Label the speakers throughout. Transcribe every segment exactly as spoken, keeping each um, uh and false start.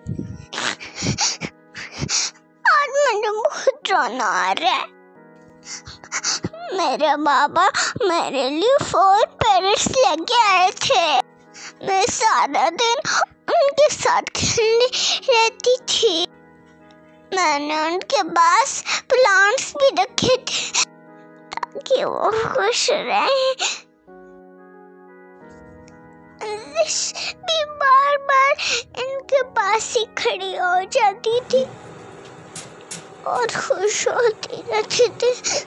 Speaker 1: आज मुझे बहुत रोना आ रहा है। मेरे बाबा मेरे लिए फोर पैरट्स लेके आए थे। मैं सारा दिन उनके साथ खेलती रहती थी। मैंने उनके पास प्लांट्स भी रखे थे ताकि वो खुश रहें। भी बार बार इनके पास ही खड़ी हो जाती थी और खुश होती रहती थी।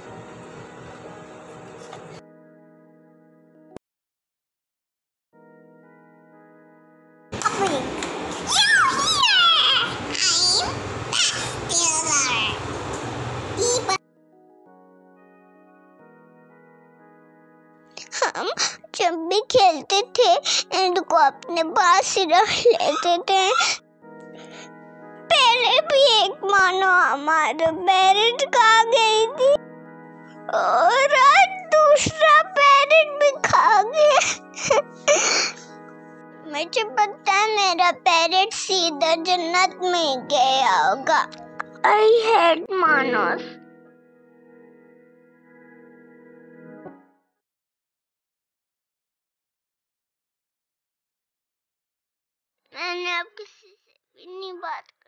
Speaker 1: हम जब भी खेलते थे इनको अपने पास ही रख लेते थे। पहले भी एक मानो हमारा पैरेट खा गई थी और आज दूसरा पैरेट भी खा गया। मुझे पता है मेरा पैरेट सीधा जन्नत में गया होगा। I hate Manas. मैंने अब किसी से भी नहीं बात